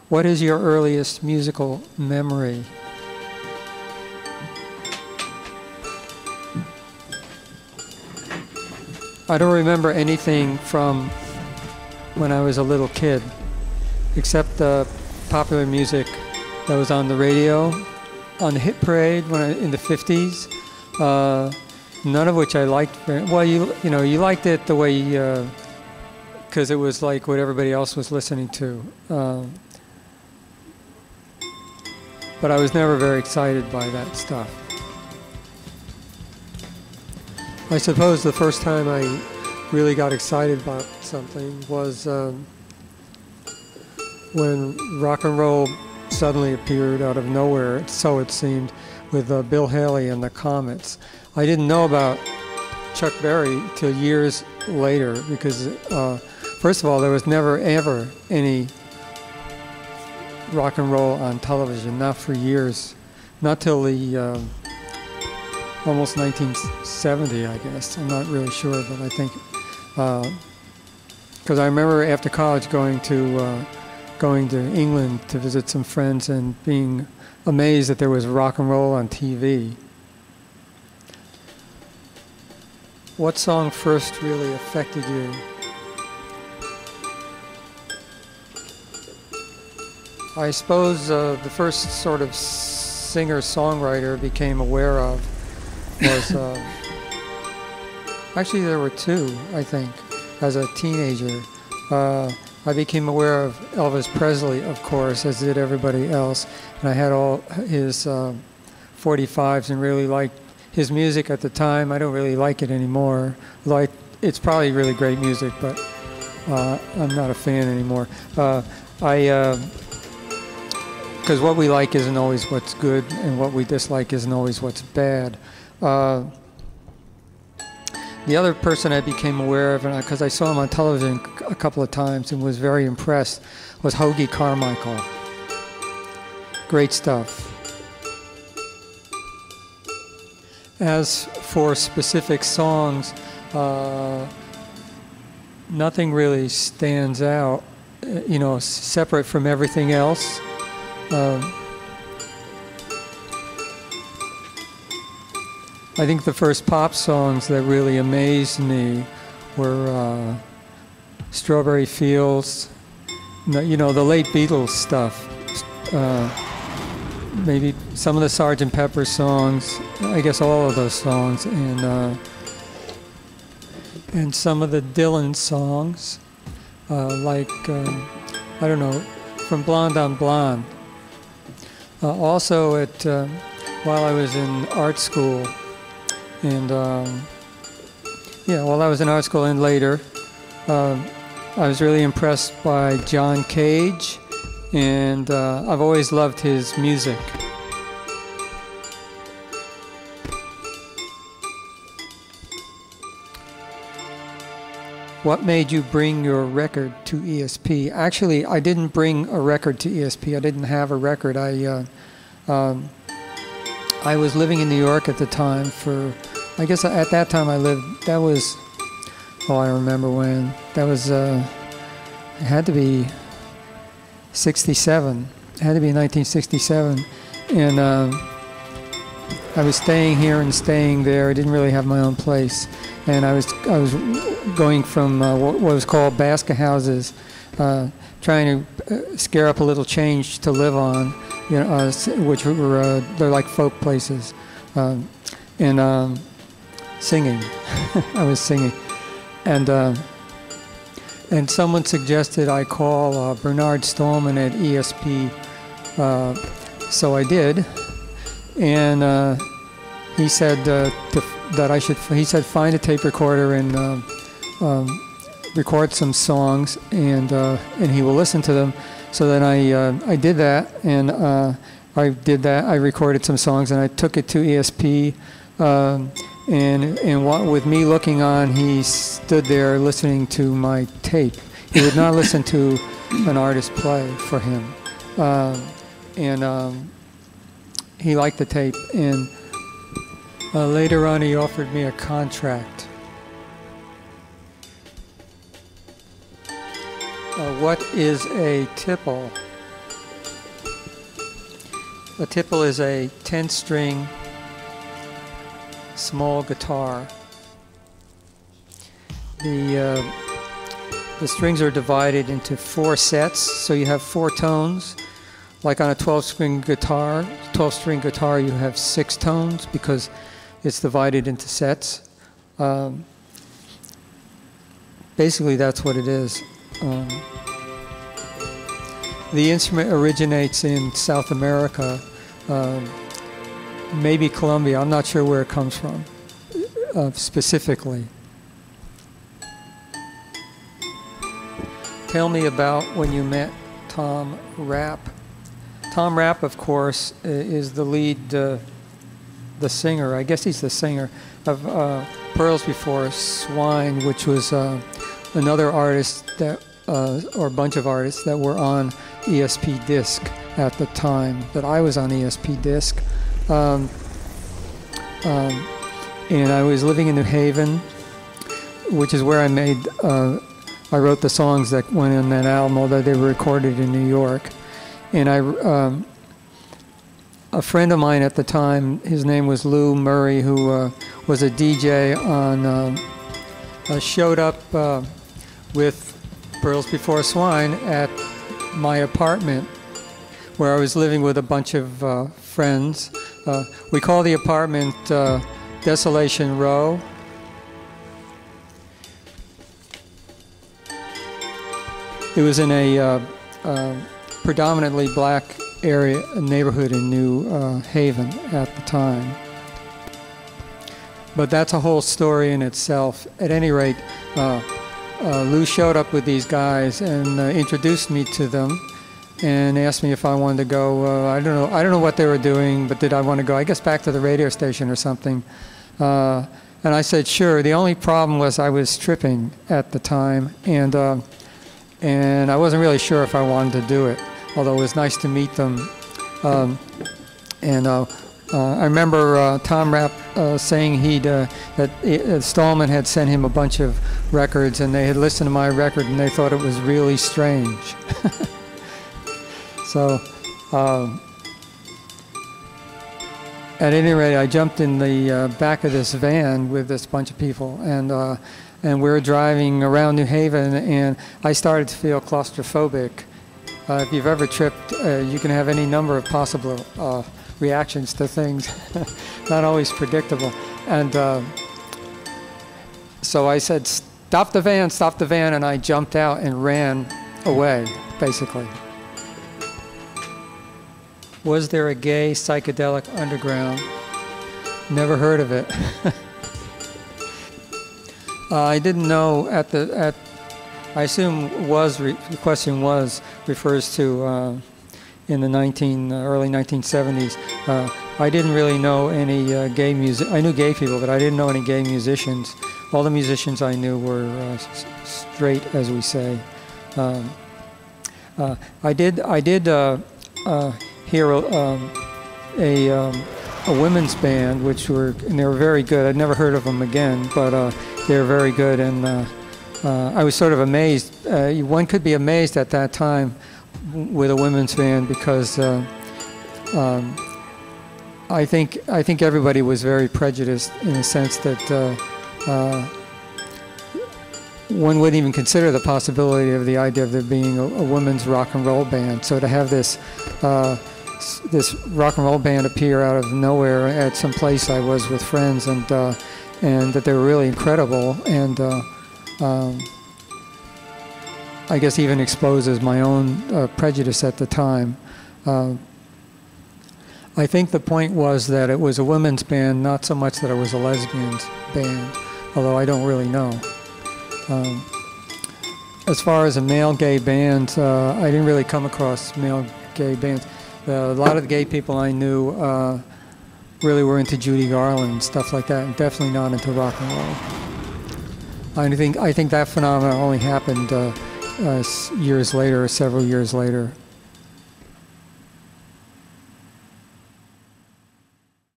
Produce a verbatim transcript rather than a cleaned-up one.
What is your earliest musical memory? I don't remember anything from when I was a little kid, except the popular music that was on the radio, on the hit parade when I, in the fifties. Uh, none of which I liked very well. You you know you liked it the way because uh, it was like what everybody else was listening to. Uh, but I was never very excited by that stuff. I suppose the first time I really got excited about something was um, when rock and roll suddenly appeared out of nowhere, so it seemed, with uh, Bill Haley and the Comets. I didn't know about Chuck Berry till years later because, uh, first of all, there was never ever any rock and roll on television, not for years, not till the uh, almost nineteen seventy, I guess. I'm not really sure, but I think, because uh, I remember after college going to uh, going to England to visit some friends and being amazed that there was rock and roll on T V. What song first really affected you? I suppose uh, the first sort of singer-songwriter I became aware of was, uh, actually there were two, I think, as a teenager. Uh, I became aware of Elvis Presley, of course, as did everybody else, and I had all his uh, forty-fives and really liked his music at the time. I don't really like it anymore. Like, it's probably really great music, but uh, I'm not a fan anymore. Uh, I, because uh, what we like isn't always what's good, and what we dislike isn't always what's bad. Uh, the other person I became aware of, because I saw him on television a couple of times and was very impressed, was Hoagy Carmichael. Great stuff. As for specific songs, uh, nothing really stands out, you know, separate from everything else. Um, I think the first pop songs that really amazed me were uh, Strawberry Fields, you know, the late Beatles stuff. Uh, maybe some of the Sergeant Pepper songs, I guess all of those songs, and uh, and some of the Dylan songs, uh, like, um, I don't know, from Blonde on Blonde. Uh, also, at uh, while I was in art school, and um, yeah, while I was in art school and later, uh, I was really impressed by John Cage, and uh, I've always loved his music. What made you bring your record to E S P? Actually, I didn't bring a record to E S P. I didn't have a record. I uh, um, I was living in New York at the time for, I guess at that time I lived, that was, oh, I remember when. That was, uh, it had to be sixty-seven. It had to be nineteen sixty-seven. And uh, I was staying here and staying there. I didn't really have my own place. And I was I was going from uh, what was called basket houses, uh, trying to scare up a little change to live on, you know, uh, which were uh, they're like folk places, um, and um, singing. I was singing, and uh, and someone suggested I call uh, Bernard Stallman at E S P, uh, so I did, and uh, he said uh, to that I should, he said, find a tape recorder and uh, um, record some songs, and uh, and he will listen to them. So then I uh, I did that, and uh, I did that. I recorded some songs, and I took it to E S P. Um, and and what, with me looking on, he stood there listening to my tape. He would not listen to an artist play for him, um, and um, he liked the tape. And Uh, later on, he offered me a contract. Uh, what is a tipple? a tipple is a ten-string small guitar. The uh, the strings are divided into four sets, so you have four tones. Like on a twelve-string guitar, twelve-string guitar, you have six tones because it's divided into sets. Um, basically, that's what it is. Um, the instrument originates in South America, uh, maybe Colombia. I'm not sure where it comes from uh, specifically. Tell me about when you met Tom Rapp. Tom Rapp, of course, is the lead, uh, the singer, I guess he's the singer, of uh, Pearls Before Swine, which was uh, another artist, that, uh, or a bunch of artists that were on E S P Disc at the time that I was on E S P Disc. Um, um, and I was living in New Haven, which is where I made, uh, I wrote the songs that went in that album, although they were recorded in New York. And I, um, a friend of mine at the time, his name was Lou Murray, who uh, was a D J on, uh, uh, showed up uh, with Pearls Before Swine at my apartment, where I was living with a bunch of uh, friends. Uh, we call the apartment uh, Desolation Row. It was in a uh, uh, predominantly black area, a neighborhood in New uh, Haven at the time. But that's a whole story in itself. At any rate, uh, uh, Lou showed up with these guys and uh, introduced me to them and asked me if I wanted to go. Uh, I don't know. I don't know what they were doing, but did I want to go? I guess back to the radio station or something. Uh, and I said sure. The only problem was I was tripping at the time, and. Uh, And I wasn't really sure if I wanted to do it, although it was nice to meet them. Um, and uh, uh, I remember uh, Tom Rapp uh, saying he'd, uh, that uh, Stallman had sent him a bunch of records, and they had listened to my record, and they thought it was really strange. So, um, at any rate, I jumped in the uh, back of this van with this bunch of people, and uh, and we were driving around New Haven, and I started to feel claustrophobic. Uh, if you've ever tripped, uh, you can have any number of possible uh, reactions to things, not always predictable. And uh, so I said, stop the van, stop the van, and I jumped out and ran away, basically. Was there a gay psychedelic underground? Never heard of it. Uh, I didn't know at the, at, I assume was, re, the question was, refers to uh, in the nineteen, uh, early nineteen seventies. Uh, I didn't really know any uh, gay music. I knew gay people, but I didn't know any gay musicians. All the musicians I knew were uh, s straight, as we say. Um, uh, I did, I did uh, uh, hear um, a, um, a women's band, which were, and they were very good. I'd never heard of them again, but uh, they were very good, and uh, uh, I was sort of amazed. Uh, one could be amazed at that time with a women's band because uh, um, I think I think everybody was very prejudiced in the sense that uh, uh, one wouldn't even consider the possibility of the idea of there being a, a women's rock and roll band. So to have this uh, this rock and roll band appear out of nowhere at some place I was with friends, and uh, and that they were really incredible, and uh, um, I guess even exposes my own uh, prejudice at the time. Uh, I think the point was that it was a women's band, not so much that it was a lesbians band, although I don't really know. Um, as far as a male gay band, uh, I didn't really come across male gay bands. Uh, a lot of the gay people I knew uh, really were into Judy Garland and stuff like that, and definitely not into rock and roll. I think I think that phenomenon only happened uh, uh, years later, several years later.